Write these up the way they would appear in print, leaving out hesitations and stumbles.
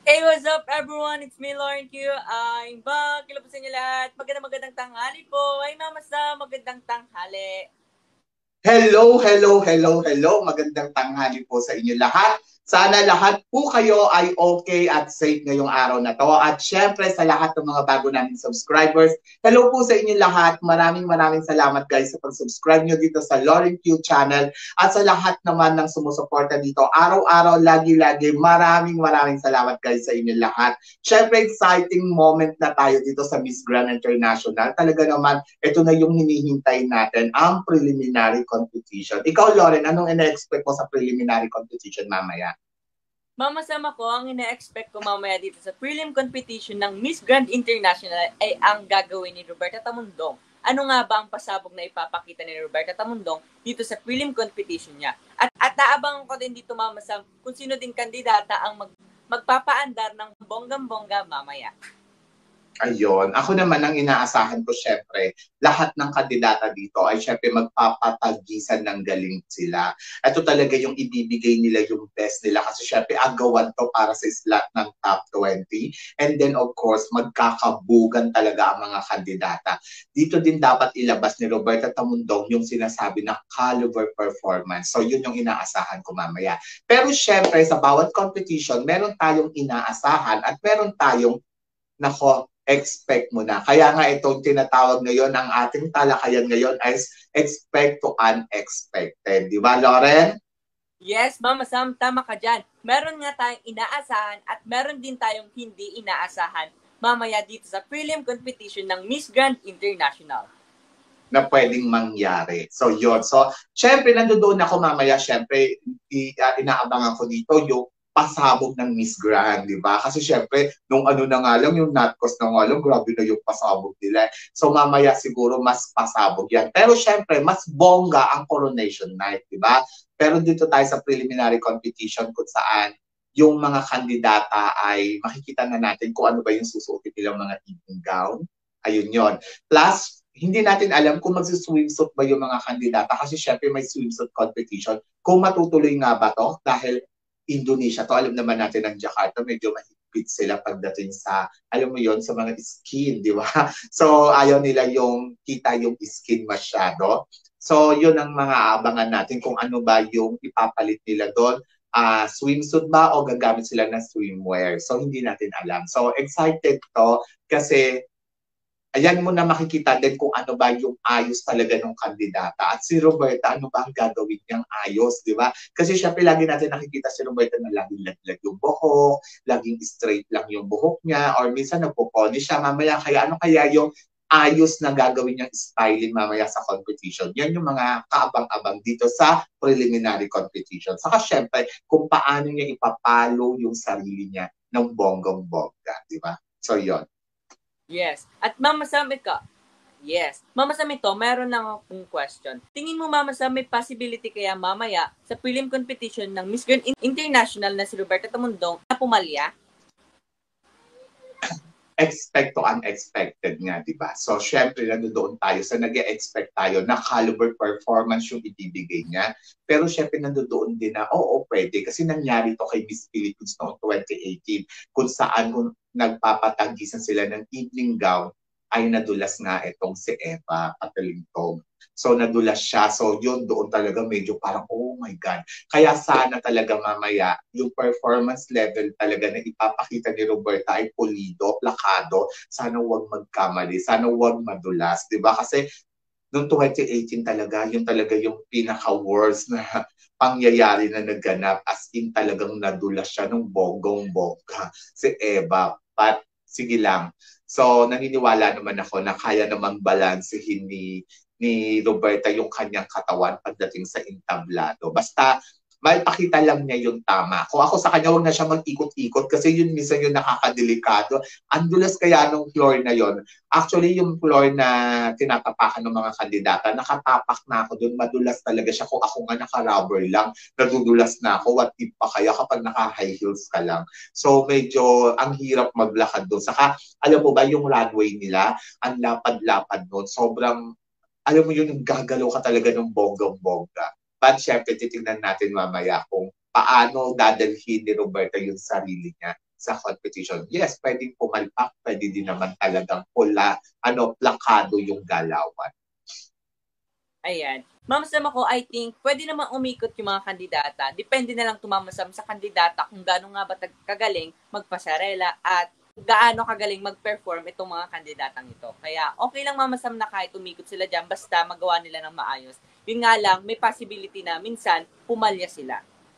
Hey, what's up everyone? It's me, Lauren Q. I'm back. Hello po sa inyo lahat. Magandang tanghali po. Ay, Mama Sam, magandang tanghali. Hello. Magandang tanghali po sa inyo lahat. Sana lahat po kayo ay okay at safe ngayong araw na to. At syempre sa lahat ng mga bago naming subscribers, hello po sa inyo lahat. Maraming salamat guys sa pag-subscribe nyo dito sa Lauren Q channel. At sa lahat naman ng sumusuporta dito, araw-araw, lagi-lagi, maraming salamat guys sa inyo lahat. Syempre exciting moment na tayo dito sa Miss Grand International. Talaga naman, ito na yung hinihintay natin, ang preliminary competition. Ikaw, Lauren, anong ina-expect mo sa preliminary competition mamaya? Mama Sam, ako, ang ina-expect ko mamaya dito sa prelim competition ng Miss Grand International ay ang gagawin ni Roberta Tamundong. Ano nga ba ang pasabog na ipapakita ni Roberta Tamundong dito sa prelim competition niya? At naabangan ko din dito, Mama Sam, kung sino din kandidata ang magpapaandar ng bonggang-bongga mamaya. Ayun. Ako naman ang inaasahan ko syempre, lahat ng kandidata dito ay syempre magpapatagisan ng galing sila. Ito talaga yung ibibigay nila yung best nila kasi syempre agawan to para sa slot ng top 20. And then of course, magkakabugan talaga ang mga kandidata. Dito din dapat ilabas ni Roberta Tamundong yung sinasabi na caliber performance. So yun yung inaasahan ko mamaya. Pero syempre sa bawat competition, meron tayong inaasahan at meron tayong nako, expect mo na. Kaya nga itong tinatawag ngayon, ang ating talakayan ngayon is expect to unexpected. Di ba, Lauren? Yes, Mama Sam, tama ka dyan. Meron nga tayong inaasahan at meron din tayong hindi inaasahan mamaya dito sa prelim competition ng Miss Grand International Na pwedeng mangyari. So, yun. So, syempre, nandoon ako mamaya, syempre, inaabangan ko dito yung pasabog ng Miss Grand, di ba? Kasi syempre, nung ano na nga lang, yung Natcos na nga lang, grabe na yung pasabog nila. So mamaya siguro mas pasabog yan. Pero syempre, mas bongga ang coronation night, di ba? Pero dito tayo sa preliminary competition kung saan yung mga kandidata ay makikita na natin kung ano ba yung susuotin nilang mga evening gown. Ayun yon. Plus, hindi natin alam kung magsi-swimsuit ba yung mga kandidata kasi syempre may swimsuit competition. Kung matutuloy nga ba to dahil Indonesia to, alam naman natin ang Jakarta, medyo mahigpit sila pagdating sa, alam mo yon sa mga skin, di ba? So, ayaw nila yung kita yung skin masyado. So, yun ang mga aabangan natin kung ano ba yung ipapalit nila doon. Swimsuit ba o gagamit sila ng swimwear? So, hindi natin alam. So, excited to kasi ayan mo na makikita din kung ano ba yung ayos talaga ng kandidata. At si Roberta, ano ba ang gagawin niyang ayos, di ba? Kasi syempre lagi natin nakikita si Roberta na laging laglag yung buhok, laging straight lang yung buhok niya, or minsan nagpo-pony siya. Mamaya kaya ano kaya yung ayos na gagawin niyang styling mamaya sa competition. Yan yung mga kaabang-abang dito sa preliminary competition. Saka syempre, kung paano niya ipapalo yung sarili niya ng bonggong-bongga, di ba? So, yon. Yes. At Mama Sam, ikaw. Yes. Mama Sam, ito, meron lang akong question. Tingin mo, Mama Sam, may possibility kaya mamaya sa prelim competition ng Miss Grand International na si Roberta Tamundong na pumalya? Expect to unexpected nga, di ba? So, syempre, nandoon tayo sa nag-expect tayo na caliber performance yung ibibigay niya. Pero syempre, nandoon din na, oo, pwede. Kasi nangyari to kay Miss Philippines noong 2018 kung saan kung nagpapatagisan sila ng evening gown ay nadulas nga itong si Eva Catalintong. So, nadulas siya. So, yun, doon talaga medyo parang, oh my God. Kaya sana talaga mamaya, yung performance level talaga na ipapakita ni Roberta ay pulido, plakado. Sana huwag magkamali. Sana huwag madulas. Diba? Kasi noong 2018 talaga, yung pinaka-worst na pangyayari na nagganap. As in talagang nadulas siya ng bonggong-bongga. Si Eva. But, sige lang. So, naniniwala naman ako na kaya namang balansehin ni Roberta yung kanyang katawan pagdating sa entablado. Basta maipakita lang niya yung tama. Kung ako sa kanya, huwag na siya mag-ikot-ikot kasi yun minsan yung nakakadelikado. Ang dulas kaya nung floor na yon. Actually, yung floor na tinatapakan ng mga kandidata, nakatapak na ako doon. Madulas talaga siya. Kung ako nga naka-rubber lang, nadudulas na ako. What if pa kaya kapag naka-high heels ka lang? So, medyo ang hirap maglakad doon. Saka, alam mo ba, yung runway nila, ang lapad-lapad doon. Sobrang alam mo yun, yung gagalaw ka talaga ng bonggang-bongga. But syempre, titignan natin mamaya kung paano dadalhin ni Roberta yung sarili niya sa competition. Yes, pwedeng pumalpak, pwede din naman talagang plakado yung galawan. Ayan. Mamasam ako, I think, pwede naman umikot yung mga kandidata. Depende na lang tumamasam sa kandidata kung gaano nga ba kagaling magpasarela at gaano kagaling mag-perform itong mga kandidatang ito. Kaya okay lang mamasam na kahit umikot sila dyan basta magawa nila ng maayos. Yun nga lang, may possibility na minsan pumalya sila.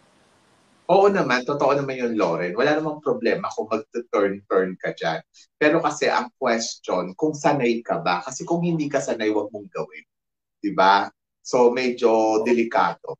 Oo naman, totoo naman yung Lauren. Wala namang problema kung mag-turn-turn ka dyan. Pero kasi ang question, kung sanay ka ba? Kasi kung hindi ka sanay, wag mong gawin. Diba? So, medyo delikado.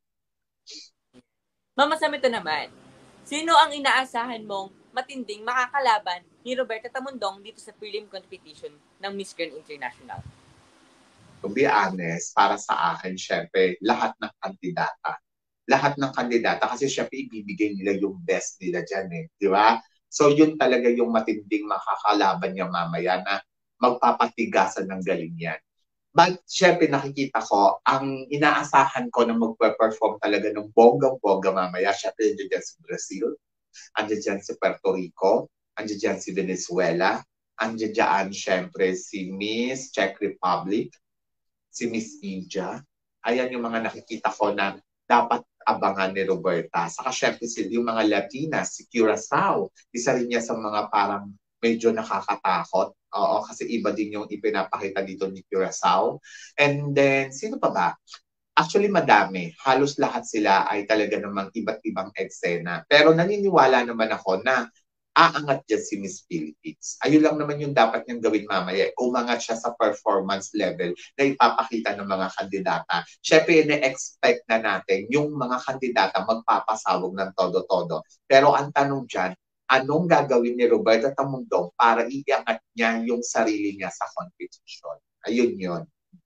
Mamasam ito naman. Sino ang inaasahan mong matinding makakalaban ni Roberta Tamundong dito sa prelim competition ng Miss Grand International? To be honest, para sa akin, syempre, lahat ng kandidata. Lahat ng kandidata kasi syempre ibibigay nila yung best nila dyan eh. Di ba? So yun talaga yung matinding makakalaban niya mamaya na magpapatigasan ng galing yan. But syempre nakikita ko, ang inaasahan ko na magpe-perform talaga ng bonggang-bongga mamaya, syempre nandiyan dyan si Brazil, andiyan dyan si Puerto Rico, andiyan dyan si Venezuela, andiyan dyan syempre si Miss Czech Republic, si Miss India. Ayan yung mga nakikita ko na dapat abangan ni Roberta. Saka syempre yung mga Latinas, si Curacao, isa rin niya sa mga parang medyo nakakatakot. Oo, kasi iba din yung ipinapakita dito ni Curacao. And then, sino pa ba? Actually, madami. Halos lahat sila ay talaga namang iba't ibang eksena. Pero naniniwala naman ako na aangat dyan si Miss Philippines. Ayun lang naman yung dapat niyang gawin mamaya. Umangat siya sa performance level na ipapakita ng mga kandidata. Siyempre, ine-expect na natin yung mga kandidata magpapasabog ng todo-todo. Pero ang tanong dyan, anong gagawin ni Roberta Tamundong para iangat niya yung sarili niya sa competition? Ayun yun.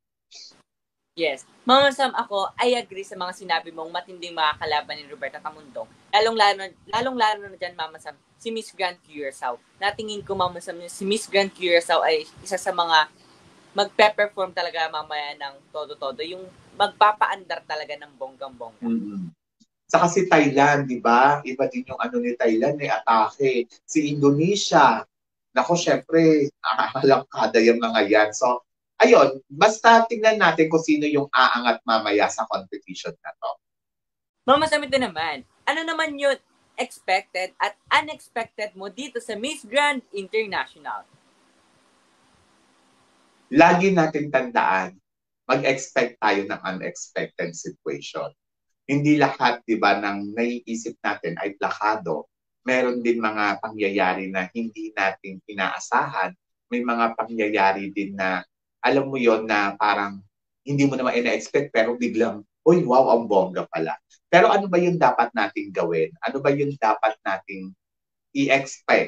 Yes. Mamasam ako, I agree sa mga sinabi mong matinding makakalaban ni Roberta Tamundong. Lalong-lalo na dyan, Mamasam, si Miss Grand Curacao. Natingin ko, Mamasam, si Miss Grand Curacao ay isa sa mga magpe-perform talaga mamaya ng todo-todo. Yung magpapaandar talaga ng bonggang-bongga. Mm-hmm. Saka si Thailand, di ba? Iba din yung ano ni Thailand, atake. Si Indonesia, nako, syempre, nakakalangkada yung mga yan. So, ayun, basta tingnan natin kung sino yung aangat mamaya sa competition na to. Mamasam ito naman. Ano naman yung expected at unexpected mo dito sa Miss Grand International? Lagi natin tandaan, mag-expect tayo ng unexpected situation. Hindi lahat, di ba, ng naiisip natin ay plakado. Meron din mga pangyayari na hindi natin inaasahan. May mga pangyayari din na, alam mo yon na parang hindi mo naman ina-expect pero biglang, uy, wow, ang bongga pala. Pero ano ba yung dapat nating gawin? Ano ba yung dapat nating i-expect?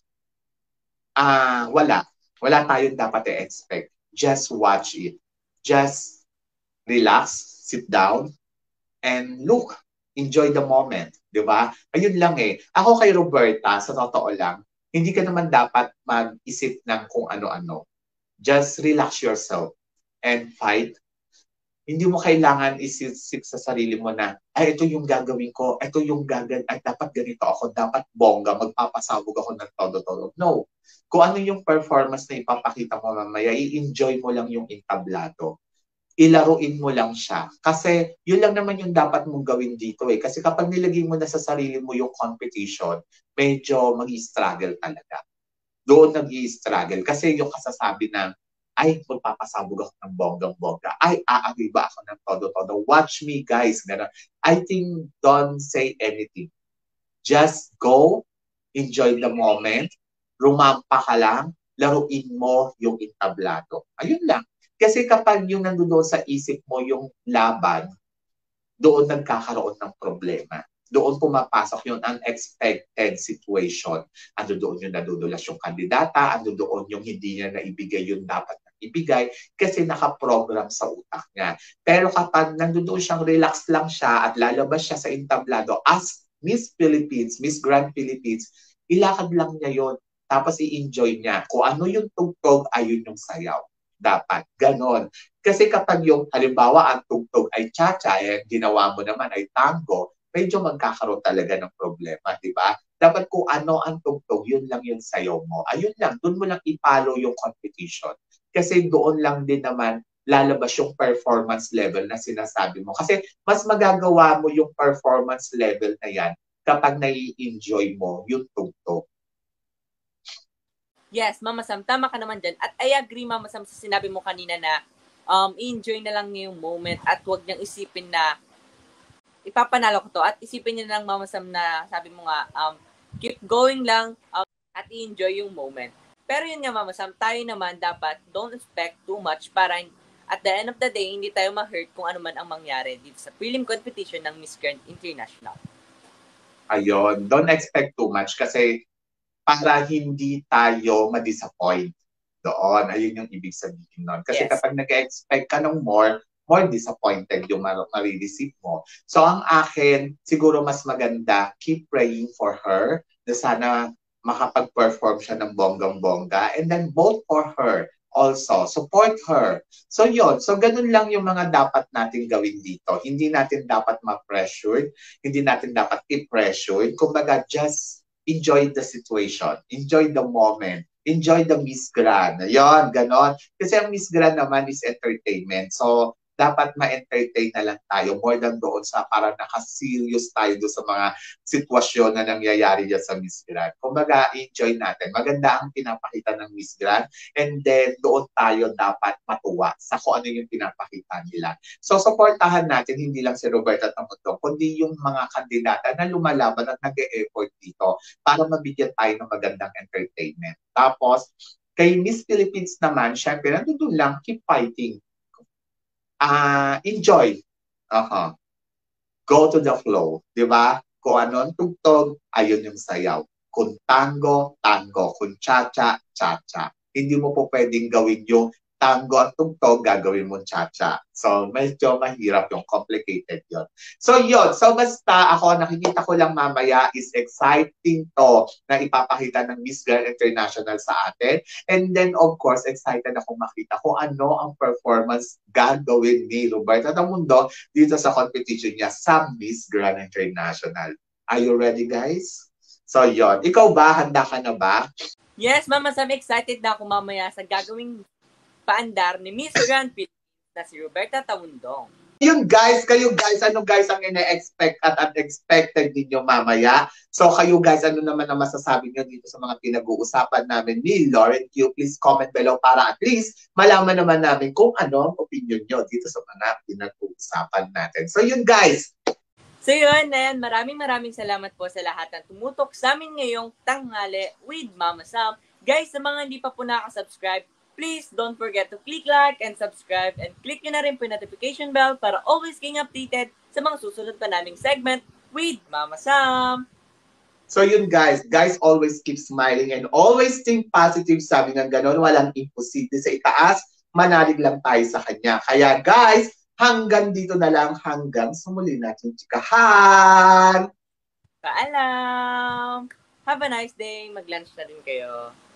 Wala. Wala tayong dapat i-expect. Just watch it. Just relax, sit down, and look, enjoy the moment, di ba? Ayun lang eh. Ako kay Roberta, sa totoo lang, hindi ka naman dapat mag-isip ng kung ano-ano. Just relax yourself and fight. Hindi mo kailangan isip sa sarili mo na, ay, ito yung gagawin ko, ito yung ay, dapat ganito ako, dapat bongga, magpapasabog ako ng todo-todo. No. Kung ano yung performance na ipapakita mo mamaya, i-enjoy mo lang yung entablado. Ilaruin mo lang siya. Kasi yun lang naman yung dapat mong gawin dito eh. Kasi kapag nilagay mo na sa sarili mo yung competition, medyo mag-i-struggle talaga. Doon nag-i-struggle. Kasi yung kasasabi ng, ay, magpapasabog ako ng bonggang-bongga. Ay, aagay ba ako ng todo-todo? Watch me, guys. I think don't say anything. Just go, enjoy the moment, rumampa ka lang, laruin mo yung entablado. Ayun lang. Kasi kapag yung nandoon sa isip mo yung laban, doon nagkakaroon ng problema. Doon pumapasok yung unexpected situation. Ando doon yung nadudulas yung kandidata, ando doon yung hindi niya naibigay yung dapat na ibigay kasi nakaprogram sa utak niya. Pero kapag nandoon siyang relax lang siya at lalabas siya sa entablado as Miss Philippines, Miss Grand Philippines, ilakad lang niya yon. Tapos i-enjoy niya. Kung ano yung tugtog, ayun yung sayaw. Dapat. Ganon. Kasi kapag yung, halimbawa, ang tugtog ay cha-cha, ginawa mo naman ay tango, medyo magkakaroon talaga ng problema, di ba? Dapat kung ano ang tugtog, yun lang yung sayaw mo. Ayun lang, doon mo lang i-follow yung competition. Kasi doon lang din naman lalabas yung performance level na sinasabi mo. Kasi mas magagawa mo yung performance level na yan kapag nai-enjoy mo yung tugtog. Yes, Mama Sam, tama ka naman dyan. At I agree, Mama Sam, sa sinabi mo kanina na enjoy na lang niya yung moment at huwag niyang isipin na ipapanalo ko to. At isipin niya lang, Mama Sam, na sabi mo nga, keep going lang at enjoy yung moment. Pero yun nga, Mama Sam, tayo naman dapat don't expect too much para at the end of the day, hindi tayo ma-hurt kung ano man ang mangyari dito sa prelim competition ng Miss Grand International. Ayun, don't expect too much kasi para hindi tayo ma-disappoint doon. Ayun yung ibig sabihin nun. Kasi Yes. kapag nag-expect ka ng more disappointed yung marireceive mo. So ang akin, siguro mas maganda, keep praying for her na sana makapag-perform siya ng bonggang-bongga and then vote for her also. Support her. So yun. So ganun lang yung mga dapat natin gawin dito. Hindi natin dapat ma-pressured. Hindi natin dapat i-pressured. Kumbaga, just enjoy the situation. Enjoy the moment. Enjoy the Miss Grand. Yun, ganon. Kasi ang Miss Grand naman is entertainment. So, dapat ma-entertain na lang tayo more than doon sa parang nakaserious tayo doon sa mga sitwasyon na nangyayari dyan sa Miss Grand. Kumbaga, enjoy natin. Maganda ang pinapakita ng Miss Grand and then doon tayo dapat matuwa sa kung ano yung pinapakita nila. So, supportahan natin hindi lang si Roberta Tamundong, kundi yung mga kandidata na lumalaban at nag-e-effort dito para mabigyan tayo ng magandang entertainment. Tapos, kay Miss Philippines naman, syempre, nandun lang, keep fighting. Enjoy. Go to the flow. Di ba? Kung ano ang tugtog, ayun yung sayaw. Kung tango, tango. Kung cha-cha, cha-cha. Hindi mo po pwedeng gawin yung tango at tugtog, gagawin mo cha-cha. So, medyo mahirap yung complicated yon. So, yun. So, basta ako, nakikita ko lang mamaya is exciting to na ipapakita ng Miss Grand International sa atin. And then, of course, excited ako makita kung ano ang performance gagawin ni Roberta Tamundo dito sa competition niya sa Miss Grand International. Are you ready, guys? So, yun. Ikaw ba? Handa ka na ba? Yes, Mama Sam, excited na ako mamaya sa gagawing paandar ni Miss Grand Philippines na si Roberta Tamundong. Kayo guys, ano guys ang ine-expect at unexpected ninyo mamaya? So kayo guys, ano naman ang masasabi nyo dito sa mga pinag-uusapan namin ni Lauren Q? Please comment below para at least malaman naman namin kung ano ang opinion nyo dito sa mga pinag-uusapan natin. So yun guys. So yun, ayan, maraming salamat po sa lahat ng tumutok sa amin ngayong tanghali with Mama Sam. Guys, sa mga hindi pa po nakasubscribe, please don't forget to click like and subscribe and click nyo na rin po yung notification bell para always being updated sa mga susunod pa naming segment with Mama Sam. So yun guys always keep smiling and always think positive. Sabi ng ganon, walang imposible sa itaas, manalig lang tayo sa kanya. Kaya guys, hanggang dito na lang, hanggang sa muli natin chikahan! Paalam! Have a nice day. Mag-lunch na din kayo.